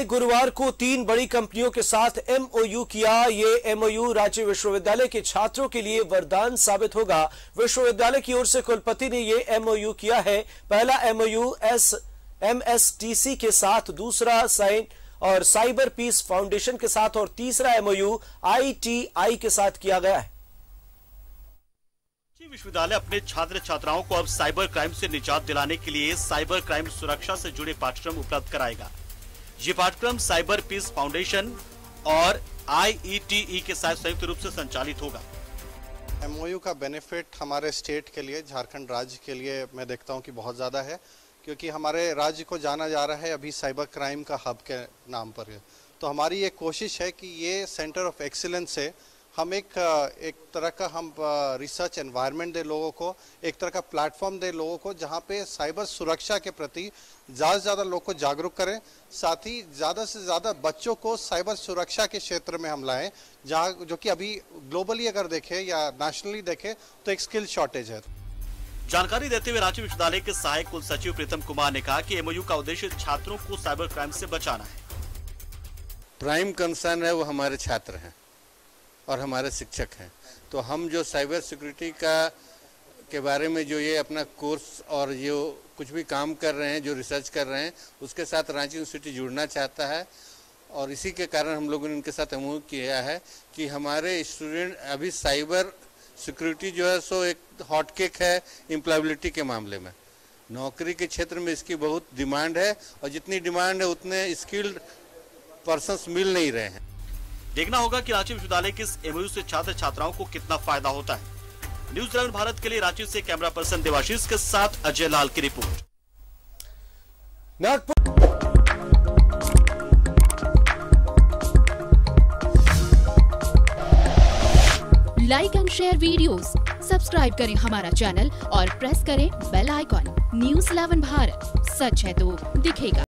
गुरुवार को 3 बड़ी कंपनियों के साथ एमओयू किया। ये एमओयू राज्य विश्वविद्यालय के छात्रों के लिए वरदान साबित होगा। विश्वविद्यालय की ओर से कुलपति ने ये एमओयू किया है। पहला एमओयू एमएसटीसी के साथ, दूसरा साइबर पीस फाउंडेशन के साथ और तीसरा एमओयू आईटीआई के साथ किया गया है। विश्वविद्यालय अपने छात्र छात्राओं को अब साइबर क्राइम से निजात दिलाने के लिए साइबर क्राइम सुरक्षा से जुड़े पाठ्यक्रम उपलब्ध कराएगा। ये पाठ्यक्रम साइबर पीस फाउंडेशन और आईटीई के साथ संयुक्त रूप से संचालित होगा। एमओयू का बेनिफिट हमारे स्टेट के लिए, झारखंड राज्य के लिए मैं देखता हूं कि बहुत ज़्यादा है, क्योंकि हमारे राज्य को जाना जा रहा है अभी साइबर क्राइम का हब के नाम पर। तो हमारी ये कोशिश है कि ये सेंटर ऑफ एक्सीलेंस से हम एक तरह का हम रिसर्च एनवायरनमेंट दे लोगों को, एक तरह का प्लेटफॉर्म दे लोगों को, जहाँ पे साइबर सुरक्षा के प्रति ज़्यादा से ज़्यादा लोग को जागरूक करें। साथ ही ज़्यादा से ज़्यादा बच्चों को साइबर सुरक्षा के क्षेत्र में हम लाएं, जहाँ जो कि अभी ग्लोबली अगर देखें या नेशनली देखें तो एक स्किल शॉर्टेज है। जानकारी देते हुए रांची विश्वविद्यालय के सहायक कुल सचिव प्रीतम कुमार ने कहा कि एमओयू का उद्देश्य छात्रों को साइबर क्राइम से बचाना है। प्राइम कंसर्न है वो हमारे छात्र हैं और हमारे शिक्षक हैं। तो हम जो साइबर सिक्योरिटी के बारे में जो ये अपना कोर्स और जो कुछ भी काम कर रहे हैं, जो रिसर्च कर रहे हैं, उसके साथ रांची यूनिवर्सिटी जुड़ना चाहता है। और इसी के कारण हम लोगों ने इनके साथ एमओयू किया है कि हमारे स्टूडेंट अभी साइबर सिक्योरिटी जो है सो एक हॉट केक है एम्प्लॉयबिलिटी के मामले में। नौकरी के क्षेत्र में इसकी बहुत डिमांड है और जितनी डिमांड है उतने स्किल्ड पर्सन्स मिल नहीं रहे हैं। देखना होगा कि रांची विश्वविद्यालय के इस एमओयू से छात्र छात्राओं को कितना फायदा होता है। न्यूज़ 11 भारत के लिए रांची से कैमरा पर्सन देवाशीष के साथ अजय लाल की रिपोर्ट। Like and share videos, subscribe करें हमारा चैनल और प्रेस करें बेल आइकॉन। न्यूज़ 11 भारत, सच है तो दिखेगा।